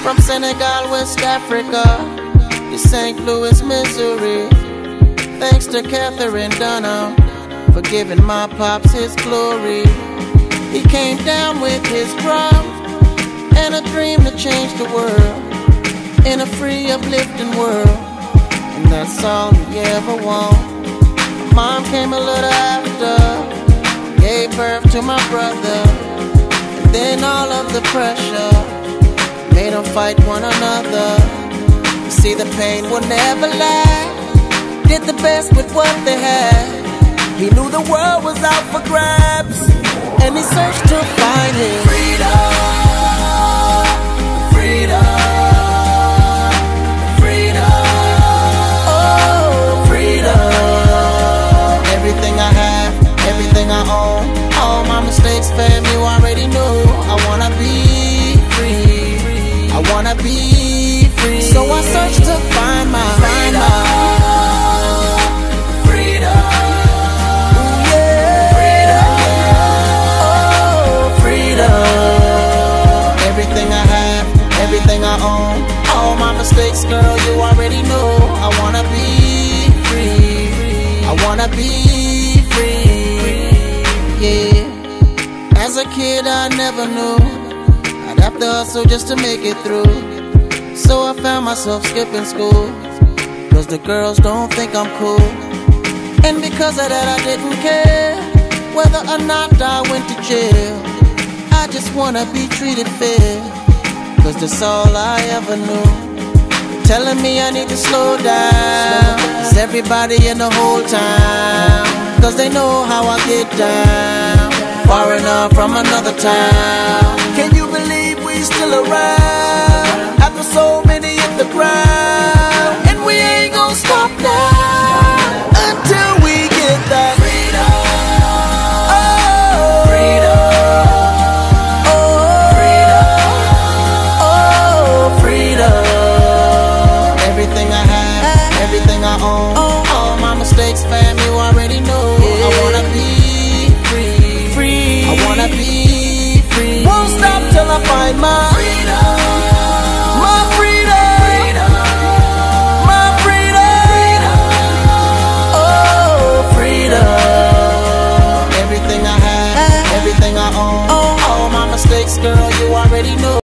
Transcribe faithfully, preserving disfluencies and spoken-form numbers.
From Senegal, West Africa, to Saint Louis, Missouri. Thanks to Catherine Dunham for giving my pops his glory. He came down with his drum and a dream to change the world in a free, uplifting world. And that's all he ever wanted. Mom came a little after, gave birth to my brother. And then all of the pressure made them fight one another. You see, the pain will never last. Did the best with what they had. He knew the world was out for grabs, and he searched to find his freedom, freedom, freedom, oh, freedom. Everything I have, everything I own, all my mistakes, fam, you already know. I wanna be free, I wanna be free. So I searched to find my freedom. Everything I have, everything I own, all my mistakes, girl, you already know. I wanna be free, I wanna be free, yeah. As a kid I never knew I'd have to hustle just to make it through. So I found myself skipping school, cause the girls don't think I'm cool. And because of that I didn't care whether or not I went to jail. I just wanna be treated fair, cause that's all I ever knew. Telling me I need to slow down, cause everybody in the whole town, cause they know how I get down, far enough from another town. Can you believe we still around, after so many hit the ground? And we ain't gonna stop now, until we get that freedom. Everything I own, all my mistakes, fam, you already know. I wanna be free, free. I wanna be free. Won't stop till I find my freedom.